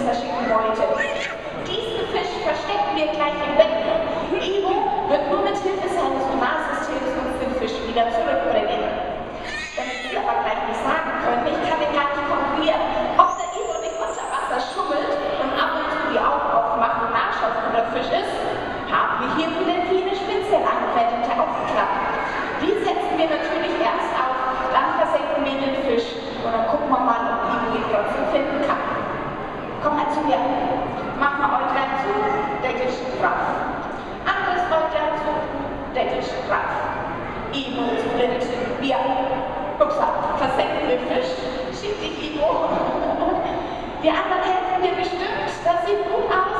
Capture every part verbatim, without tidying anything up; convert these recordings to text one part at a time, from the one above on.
dieser schicken Beute. Diesen Fisch verstecken wir gleich im Becken. Ivo wird nur mit Hilfe seines Solarsystems uns den Fisch wieder zurückbringen. Damit Sie aber gleich nicht sagen können, ich kann den gar nicht kontrollieren, ob der Ivo nicht unter Wasser schummelt und ab und zu die Augen aufmacht und nachschaut, wo der Fisch ist, haben wir hier für den viele speziell angefertigte Augenklappen. Die setzen wir natürlich erst auf, dann versenken wir den Fisch und dann gucken wir mal, ob Ivo ihn trotzdem finden kann. Komm mal zu mir. Mach mal Äuglein zu, Deckelchen drauf. Anderes Äuglein zu, Deckelchen drauf. Ivo ist blind. Wir, upsa, versenken den Fisch. Schick dich, Ivo. Die anderen helfen dir bestimmt. Das sieht gut aus.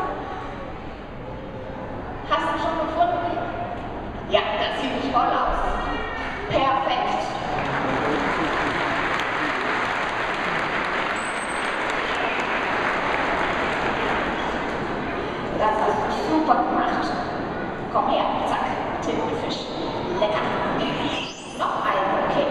Hast du schon gefunden? Ja, das sieht toll aus. Perfekt. Das hast du super gemacht. Komm her, zack, Tintenfisch. Lecker. Noch einen, okay.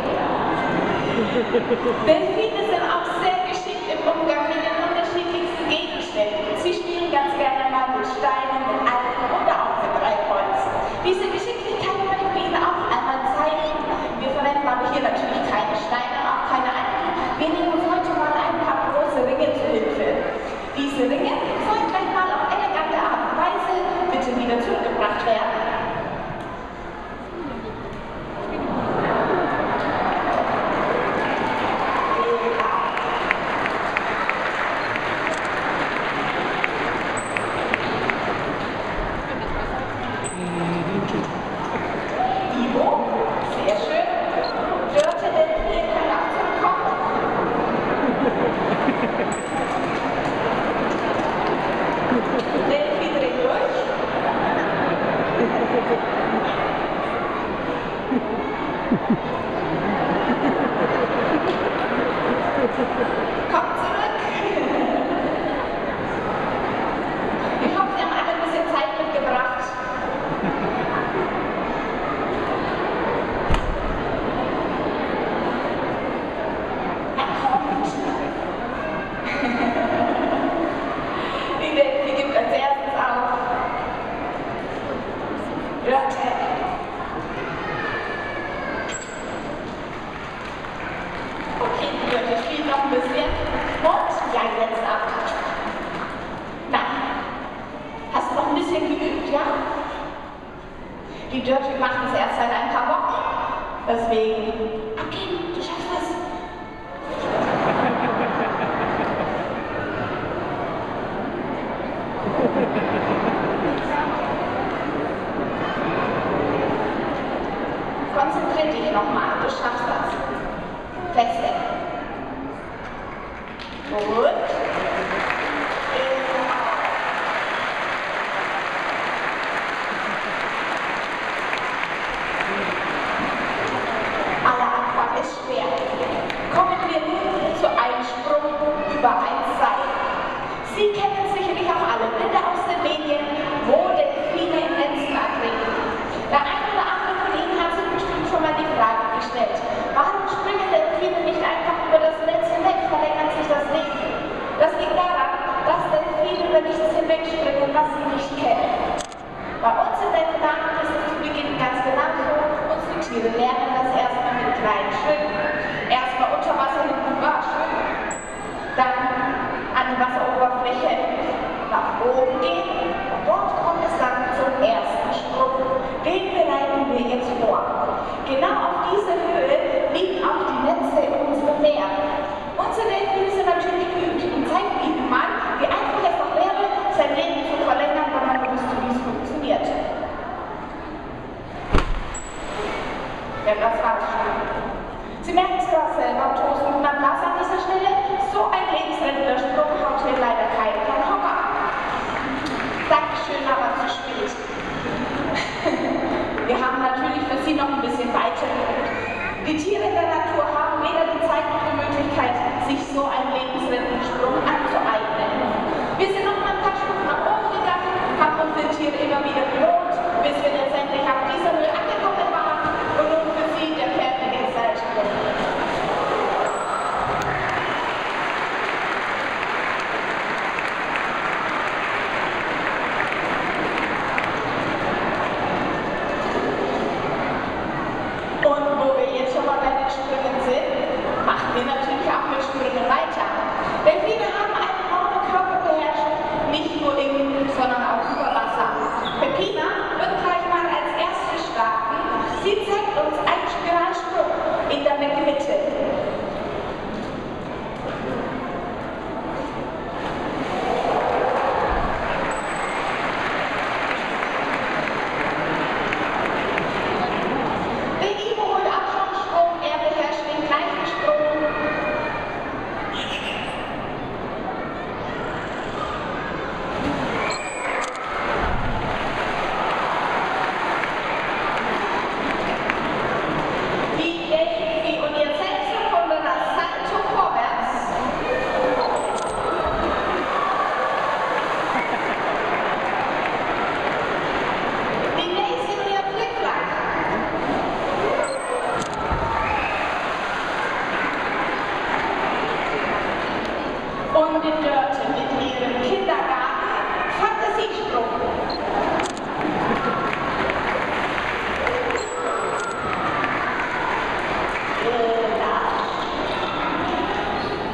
Delfine sind auch sehr geschickt im Umgang mit den unterschiedlichsten Gegenständen. Sie spielen ganz gerne mal mit Steinen, mit Algen oder auch mit Treibholz. Diese Geschicklichkeit möchten wir Ihnen auch einmal zeigen. Wir verwenden aber hier natürlich keine Steine, auch keine Algen. Wir nehmen uns heute mal ein paar große Ringe zu Hilfe. Diese Ringe sollen gleich mal auf elegante Art und Weise bitte wieder zurückgebracht werden. Kommt zurück! Ich hoffe, Sie haben alle ein bisschen Zeit mitgebracht. Er kommt! Die Delphi gibt als erstes auf. Dörte! Okay, die Dörte spielt noch ein bisschen. Und ja, jetzt ab. Na, hast du noch ein bisschen geübt, ja? Die Dörte macht es erst seit ein paar Wochen. Deswegen, abgeben, du schaffst das. Konzentrier dich nochmal, du schaffst das. Feste. Gut. Aller Anfang ist schwer. Kommen wir nun zu einem Sprung über ein Seil. Sie kennen sicherlich auch alle Bilder aus den Medien, wo Delfine in Netzen ertrinken. Der eine oder andere von Ihnen hat sich bestimmt schon mal die Frage gestellt, warum springen Delfine nicht einfach über das Netz hinweg, verlängert sich das Leben? Das liegt daran, dass Delfine über nichts hinwegspringen, was sie nicht kennen. Bei uns in den Gedanken ist es zu Beginn ganz genauso. Unsere Tiere lernen das erstmal mit kleinen Schritten. Erstmal unter Wasser hinten war schwimmen. Dann an die Wasseroberfläche nach oben gehen. Und dort kommt es dann zum ersten Sprung. Den bereiten wir jetzt vor. Genau auf dieser Höhe liegen auch die Netze in unserem Meer. Unsere Delfine sind natürlich geübt und zeigen Ihnen mal, wie einfach es doch wäre, sein Leben zu verlängern, wenn man wüsste, wie es funktioniert. Ja, das war's schon. Sie merken es gerade selber, Toast und Glas an dieser Stelle. So ein lebensrettender Sprung haut hier leider keinen vom Hocker. Dankeschön, aber zu spät. Wir haben natürlich für Sie noch ein bisschen weiter. Die Tiere in der Natur haben weder die Zeit noch die Möglichkeit, sich so einen lebensrettenden Sprung anzueignen. Wir sind noch mal ein paar Stufen nach oben gegangen, haben unsere Tiere immer wieder belohnt, bis wir letztendlich auf dieser Höhe angekommen waren und nun für Sie der fertige Seilsprung.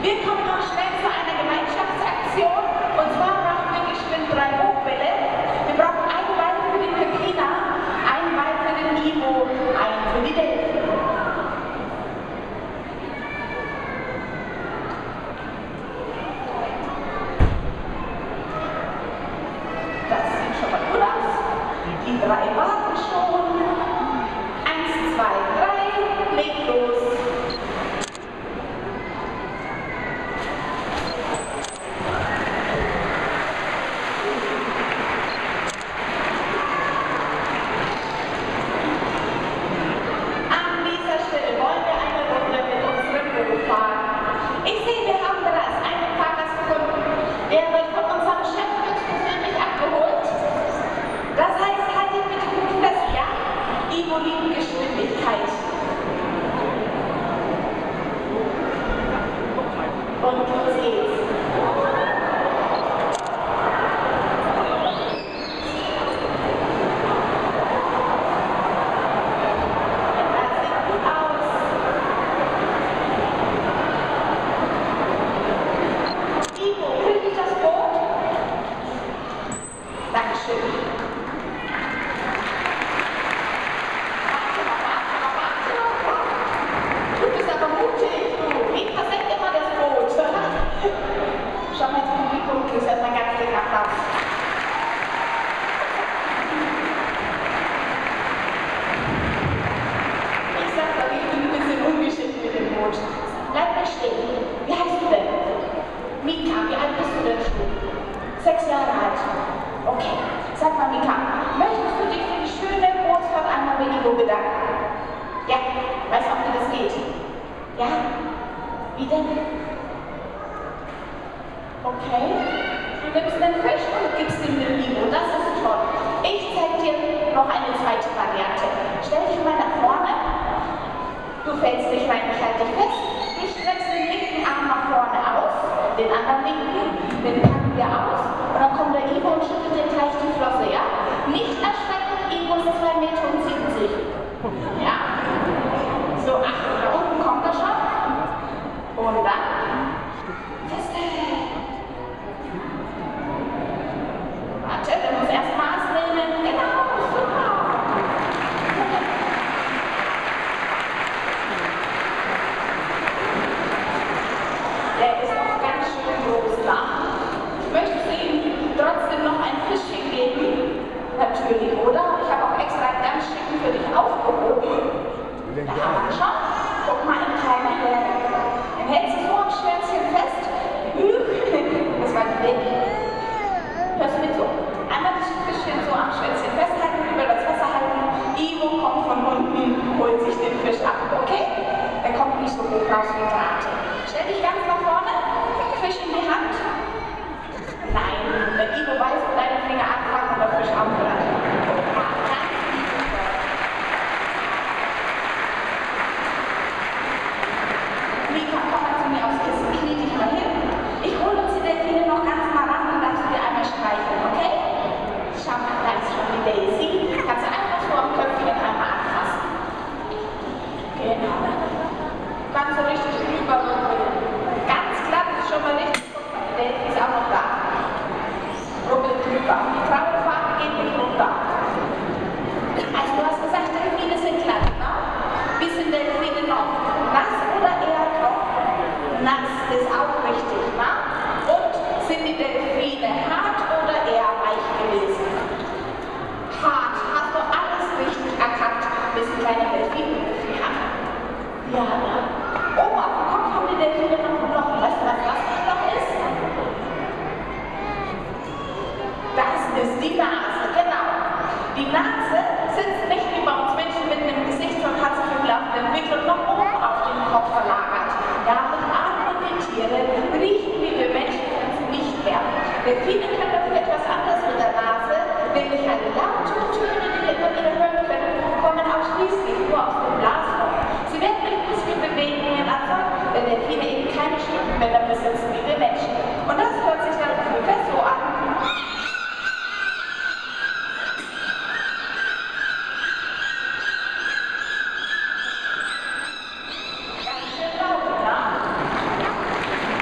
Wir kommen noch schnell zu einer Gemeinschaftsaktion. Und zwar brauchen wir geschwind drei Hochbälle. Wir brauchen einen Ball für den Pepina, einen Ball für den Ivo, einen für die Delphi. Das sieht schon mal gut aus. Die drei warten schon. Eins, zwei, drei, leg los. Und los geht's. Das sieht gut aus. Ivo, krieg ich das Boot? Dankeschön. Du bist aber mutig, du. Ich versenke immer das Boot. Schau mal ins Publikum, du bist erstmal ganz dick Applaus. Ich sag doch, ich bin ein bisschen ungeschickt mit dem Boot. Bleib mal stehen. Wie heißt du denn? Mika, wie alt bist du denn schon? Sechs Jahre alt. Okay. Sag mal, Mika, möchtest du dich für die schöne Bootsfahrt einmal bei Ivo bedanken? Ja, weißt du, wie das geht? Ja? Wie denn? Okay. Du nimmst den Fisch und gibst ihm den Ivo. Das ist toll. Ich zeige dir noch eine zweite Variante. Stell dich mal nach vorne. Du fällst nicht rein, ich halte dich fest. Du streckst den linken Arm nach vorne aus, den anderen linken, den packen wir aus und dann kommt der Ivo und schüttelt dir gleich die Flosse, ja? Nicht erschrecken, Ivo ist zwei Meter siebzig. Ja? So, Achtung, da unten kommt er schon. Und dann feste. Warte, der muss erst Maß nehmen. Genau, super. Der ist auch ganz schön groß da. Möchtest du ihm trotzdem noch ein Fischchen geben? Natürlich, oder? Ich habe auch extra ein ganz schicken für dich aufgehoben. Da haben wir schon. Guck mal, ein kleiner Herr. Dann hältst du so am Schwänzchen fest. Das war die Baby. Hörst du mit so? Einmal das Fischchen so am Schwänzchen festhalten, über das Wasser halten. Ivo kommt von unten, holt sich den Fisch ab, okay? Er kommt nicht so hoch raus wie Draht. Stell dich ganz nach vorne, Fisch in die Hand. Nein, wenn Ivo weiß, wo deine Finger anfangen und der Fisch aufhört. Mika, komm mal zu mir aufs Kissen, knie dich mal hin. Ich hole uns die Delfine noch ganz mal ran und darfst du dir einmal streicheln, okay? Schau mal, da ist schon die Daisy. Kannst du einfach so am Köpfchen einmal anfassen. Genau. Ganz so richtig rüber. Ganz glatt ist schon mal richtig. Die Delphi ist auch noch da. Rubbel drüber. Die Krabbelfahrt geht nicht runter. Also du hast gesagt, Delfine sind glatt, ne? Wie sind Delfine noch? Nass oder eher trocken? Nass ist auch richtig, ne? Und sind die Delfine hart oder eher weich gewesen? Hart. Hast du alles richtig erkannt, bis ein kleiner Delfin haben? Ja, ne? Oben auf dem Kopf haben die Delfine noch Knochen. Weißt du, was das für Knochen ist? Das ist die Nase, genau. Die Nase sitzt nicht wie bei uns Menschen mit einem Gesicht von Katzenvögel auf dem Wickel und noch oben auf den Kopf verlagert. Damit atmen die Tiere, riechen wie wir Menschen, können sie nicht mehr. Delfine können dafür etwas anderes mit der Nase, nämlich eine laute Töne, die wir immer wieder hören können, kommen ausschließlich nur aus dem Blasrohr. Sie werden nicht Muskelbewegungen anfangen, wenn Delfine eben keine Stimmbänder besitzen wie wir Menschen. Und das hört sich dann ungefähr so an. Ganz schön laut, ne?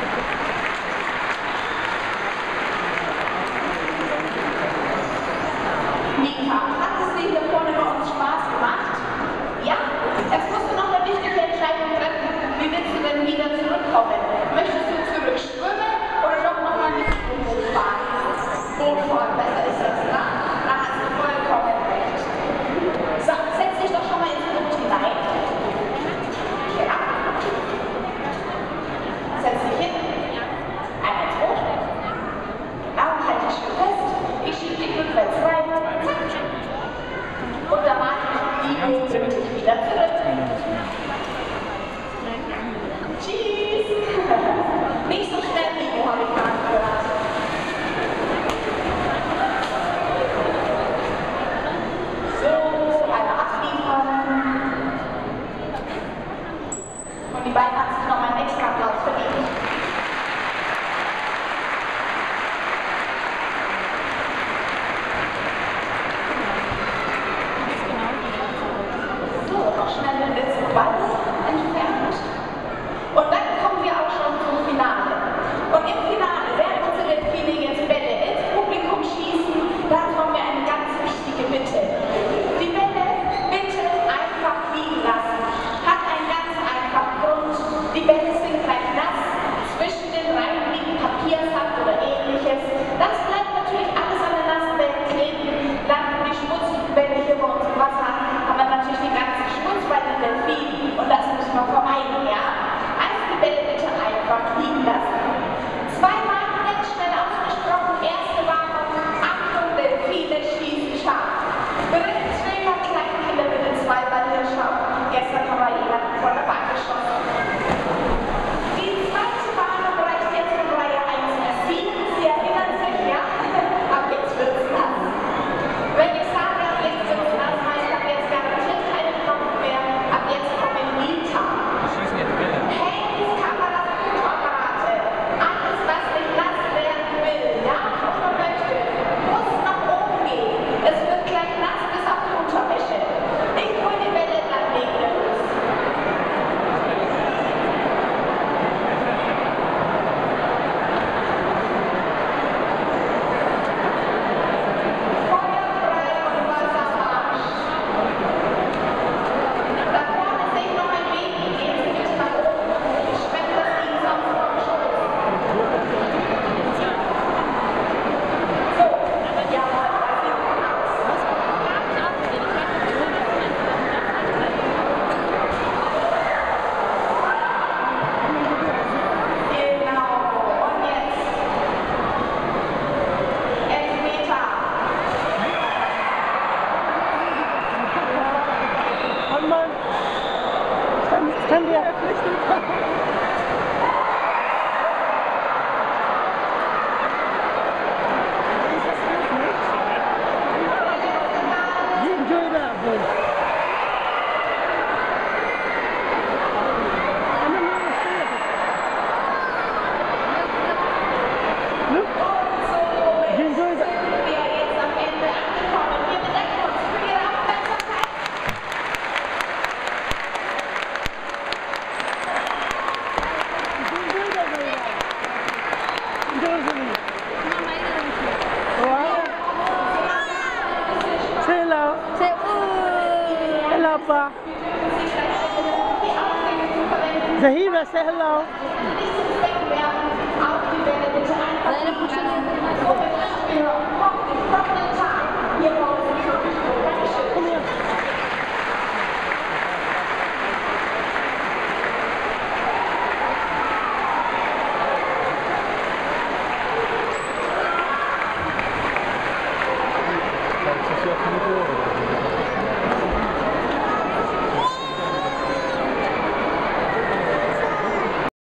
einfach liegen lassen. Zweimal ganz schnell ausgesprochen, erste Warnung, Achtung, Delfine schießen scharf. Berichtsträger, Kleinkinder bitte zweimal hinschauen. Gestern haben wir jemanden von der Bank geschossen. Die zweite Warnung reicht jetzt von Reihe eins bis sieben. Sie erinnern sich, ja? Ab jetzt wird's nass. Wenn ich sage, ab jetzt wird's nass, heißt ab jetzt garantiert keine Tropfen mehr. Ab jetzt kommen Liter. Handys, Kameras, Fotoapparate. Alles, was nicht nass werden will, darf oder möchte, muss nach oben gehen. Es wird gleich nass bis auf die Unterwäsche. Ich hol die Welle dann wegen der Lust. Feuerfrei und Wassermarsch. Da vorne sehe ich noch ein Baby. Gehen Sie bitte nach oben. Ich schwemme das Ihnen sonst vom Schulz. So, jawohl, da sieht man aus. Genau, und jetzt Elfmeter. Mann, Mann. Ich kann, ich kann dir... You enjoy that, boy. I'm in the theater. Look. You enjoy that. Sind wir jetzt am Ende angekommen. Wir bedanken uns für Ihre Aufmerksamkeit. You enjoy that very well. Enjoy it. Wow. Say hello. Say ooh. Hello, Pa. Zahira, say hello. Auf die Welle bitte einfach. Seine Puschel. So, wir wünschen, wir hoffen, die trockenen